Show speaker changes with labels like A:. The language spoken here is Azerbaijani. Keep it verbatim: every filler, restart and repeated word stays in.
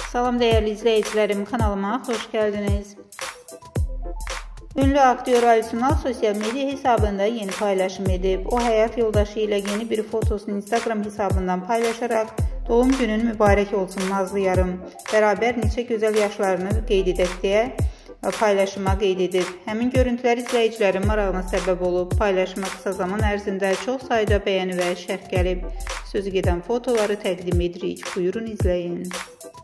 A: Salam değerli izleyicilerim, kanalıma hoş geldiniz. Ünlü aktör Ali Sunal sosyal medya hesabında yeni paylaşım edip, o hayat yoldaşı ile yeni bir fotosunu Instagram hesabından paylaşarak doğum günün mübarek olsun Nazlı yarım, beraber neçə gözəl yaşlarını qeyd edək deyə paylaşıma qeyd edib. Həmin görüntülər izləyicilərin marağına səbəb olub. Paylaşıma qısa zaman ərzində çox sayda bəyəni və şərh gəlib. Sözü gedən fotoları təqdim edirik. Buyurun izləyin.